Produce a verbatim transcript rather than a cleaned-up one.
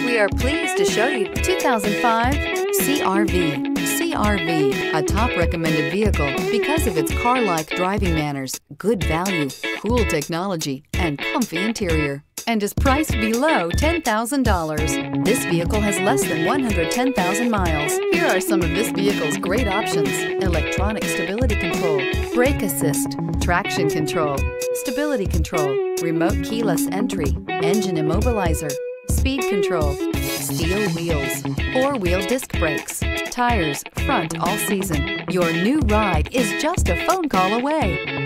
We are pleased to show you two thousand five C R V. C R V, a top recommended vehicle because of its car-like driving manners, good value, cool technology, and comfy interior, and is priced below ten thousand dollars. This vehicle has less than one hundred ten thousand miles. Here are some of this vehicle's great options: electronic stability control, brake assist, traction control, stability control, remote keyless entry, engine immobilizer, speed control, steel wheels, four-wheel disc brakes, tires front all season. Your new ride is just a phone call away.